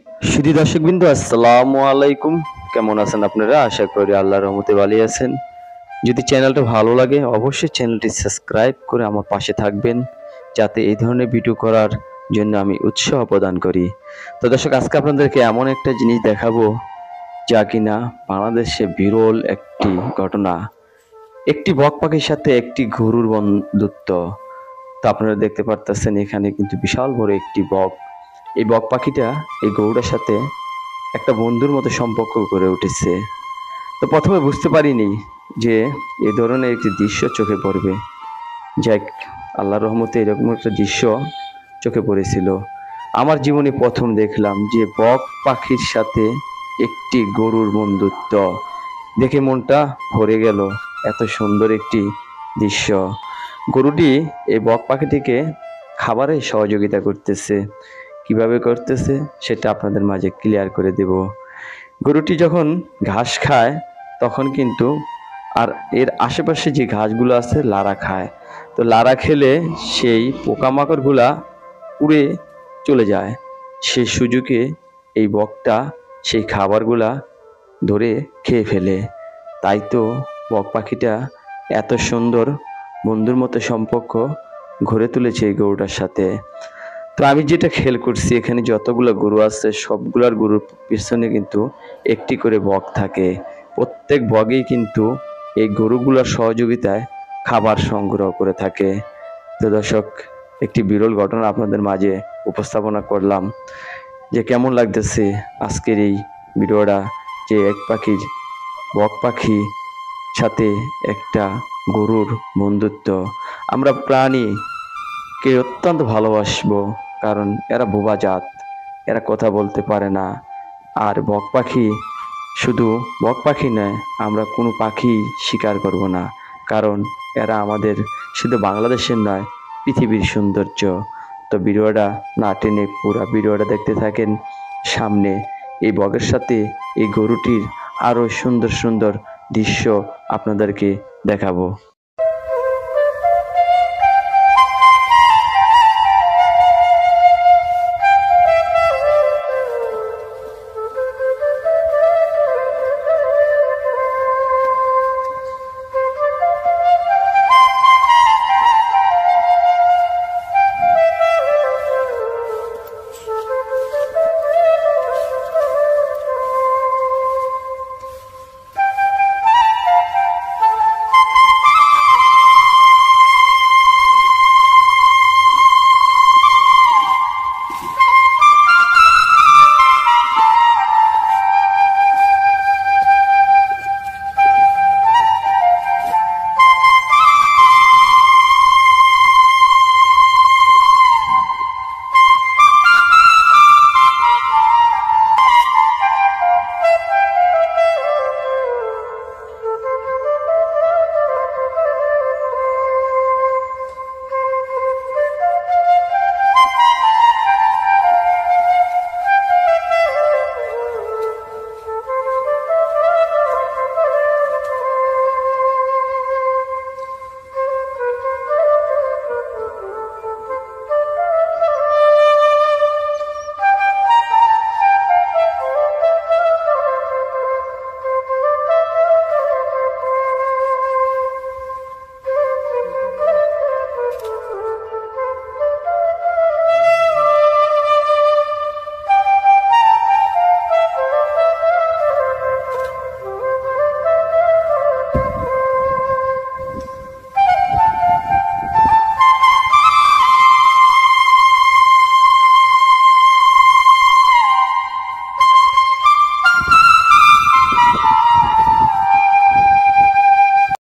সুধী দর্শকবৃন্দ, আসসালামু আলাইকুম। কেমন আছেন আপনারা? আশা করি আল্লাহর রহমতে ভালো আছেন। যদি চ্যানেলটা ভালো লাগে অবশ্যই চ্যানেলটি সাবস্ক্রাইব করে আমার পাশে থাকবেন, যাতে এই ধরনের ভিডিও করার জন্য আমি উৎসাহ প্রদান করি। তো দর্শক, আজকে আপনাদেরকে এমন একটা জিনিস দেখাবো যা কিনা বাংলাদেশে বিরল একটি ঘটনা। একটি বক পাখির সাথে একটি গরুর বন্ধুত্ব। তো আপনারা দেখতে পারতেছেন এখানে কিন্তু বিশাল বড় একটি বক। এই বক পাখিটা এই গরুটার সাথে একটা বন্ধুর মতো সম্পর্ক গড়ে উঠেছে। তো প্রথমে বুঝতে পারিনি যে এই ধরনের একটি দৃশ্য চোখে পড়বে। যাক, আল্লাহর রহমতে এরকম একটা দৃশ্য চোখে পড়েছিল। আমার জীবনে প্রথম দেখলাম যে বক পাখির সাথে একটি গরুর বন্ধুত্ব। দেখে মনটা ভরে গেল। এত সুন্দর একটি দৃশ্য। গরুটি এই বক পাখিটিকে খাবারে সহযোগিতা করতেছে। কিভাবে করতেছে সেটা আপনাদের মাঝে ক্লিয়ার করে দেব। গরুটি যখন ঘাস খায় তখন কিন্তু আর এর আশেপাশে যে ঘাসগুলো আছে লারা খায়। তো লারা খেলে সেই পোকামাকড়গুলা উড়ে চলে যায়। সেই সুযোগে এই বকটা সেই খাবারগুলা ধরে খেয়ে ফেলে। তাই তো বক পাখিটা এত সুন্দর বন্ধুর মতো সম্পর্ক গড়ে তুলেছে এই গরুটার সাথে। তো আমি যেটা খেয়াল করছি, এখানে যতগুলো গরু আছে সবগুলার গরুর পিছনে কিন্তু একটি করে বক থাকে। প্রত্যেক বগেই কিন্তু এই গরুগুলোর সহযোগিতায় খাবার সংগ্রহ করে থাকে। তো দর্শক, একটি বিরল ঘটনা আপনাদের মাঝে উপস্থাপনা করলাম যে কেমন লাগতেছে আজকের এই ভিডিওটা, যে এক পাখির বক পাখি সাথে একটা গরুর বন্ধুত্ব। আমরা প্রাণীকে অত্যন্ত ভালোবাসবো, কারণ এরা বোবা জাত, এরা কথা বলতে পারে না। আর বক পাখি শুধু বক পাখি নয়, আমরা কোনো পাখি শিকার করব না, কারণ এরা আমাদের শুধু বাংলাদেশের নয়, পৃথিবীর সৌন্দর্য। তো ভিডিওটা না টেনে পুরো ভিডিওটা দেখতে থাকেন। সামনে এই বকের সাথে এই গরুটির আরো সুন্দর সুন্দর দৃশ্য আপনাদেরকে দেখাবো।